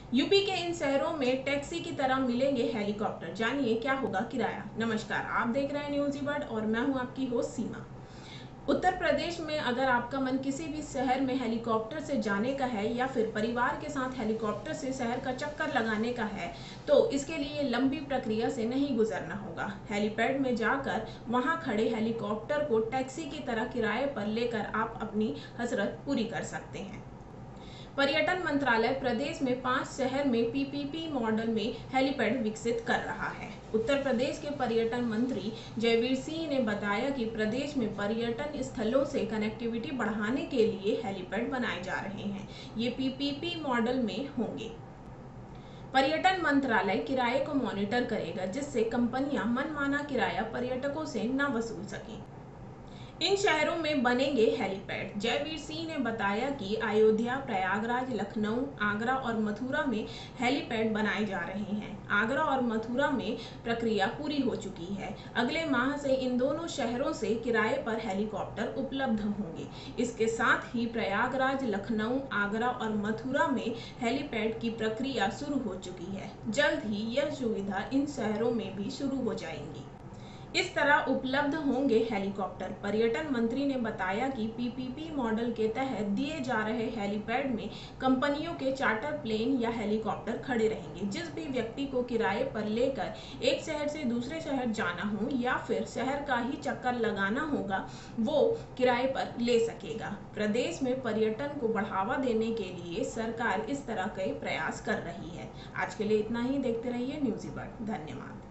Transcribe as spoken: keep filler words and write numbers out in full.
UP के इन शहरों में टैक्सी की तरह मिलेंगे हेलीकॉप्टर। जानिए क्या होगा किराया। नमस्कार, आप देख रहे हैं न्यूज़ी बर्ड और मैं हूं आपकी होस्ट सीमा। उत्तर प्रदेश में अगर आपका मन किसी भी शहर में हेलीकॉप्टर से जाने का है या फिर परिवार के साथ हेलीकॉप्टर से शहर का चक्कर लगाने का है तो इसके लिए लंबी प्रक्रिया से नहीं गुजरना होगा। हेलीपैड में जाकर वहां खड़े हेलीकॉप्टर को टैक्सी की तरह किराए पर लेकर आप अपनी हसरत पूरी कर सकते हैं। पर्यटन मंत्रालय प्रदेश में पांच शहर में पीपीपी मॉडल में हेलीपैड विकसित कर रहा है। उत्तर प्रदेश के पर्यटन मंत्री जयवीर सिंह ने बताया कि प्रदेश में पर्यटन स्थलों से कनेक्टिविटी बढ़ाने के लिए हेलीपैड बनाए जा रहे हैं। ये पीपीपी मॉडल में होंगे। पर्यटन मंत्रालय किराए को मॉनिटर करेगा जिससे कंपनियां मनमाना किराया पर्यटकों से न वसूल सकें। इन शहरों में बनेंगे हेलीपैड। जयवीर सिंह ने बताया कि अयोध्या, प्रयागराज, लखनऊ, आगरा और मथुरा में हेलीपैड बनाए जा रहे हैं। आगरा और मथुरा में प्रक्रिया पूरी हो चुकी है। अगले माह से इन दोनों शहरों से किराए पर हेलीकॉप्टर उपलब्ध होंगे। इसके साथ ही प्रयागराज, लखनऊ, आगरा और मथुरा में हेलीपैड की प्रक्रिया शुरू हो चुकी है। जल्द ही यह सुविधा इन शहरों में भी शुरू हो जाएंगी। इस तरह उपलब्ध होंगे हेलीकॉप्टर। पर्यटन मंत्री ने बताया कि पीपीपी मॉडल के तहत दिए जा रहे हेलीपैड में कंपनियों के चार्टर प्लेन या हेलीकॉप्टर खड़े रहेंगे। जिस भी व्यक्ति को किराए पर लेकर एक शहर से दूसरे शहर जाना हो या फिर शहर का ही चक्कर लगाना होगा वो किराए पर ले सकेगा। प्रदेश में पर्यटन को बढ़ावा देने के लिए सरकार इस तरह के प्रयास कर रही है। आज के लिए इतना ही। देखते रहिए न्यूज़ी बर्ड। धन्यवाद।